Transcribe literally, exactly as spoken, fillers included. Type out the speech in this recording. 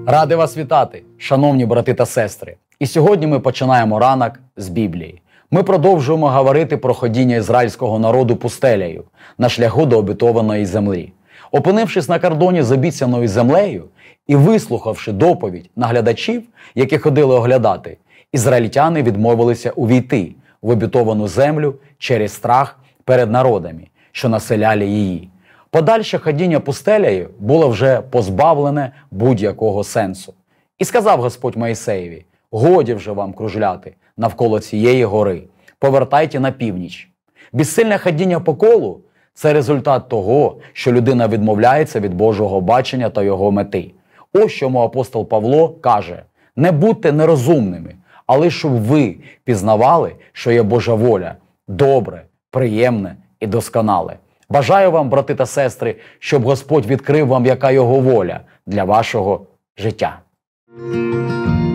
Радий вас вітати, шановні брати та сестри. І сьогодні ми починаємо ранок з Біблії. Ми продовжуємо говорити про ходіння ізраїльського народу пустелею на шляху до обітованої землі. Опинившись на кордоні з обіцяною землею і вислухавши доповідь наглядачів, які ходили оглядати, ізраїльтяни відмовилися увійти в обітовану землю через страх перед народами, що населяли її. Подальше ходіння пустелею було вже позбавлене будь-якого сенсу. І сказав Господь Моїсеєві: «Годі вже вам кружляти навколо цієї гори, повертайте на північ». Безсильне ходіння по колу – це результат того, що людина відмовляється від Божого бачення та його мети. Ось чому апостол Павло каже: «Не будьте нерозумними, але щоб ви пізнавали, що є Божа воля, добре, приємне і досконале». Бажаю вам, брати та сестри, щоб Господь відкрив вам, яка його воля для вашого життя.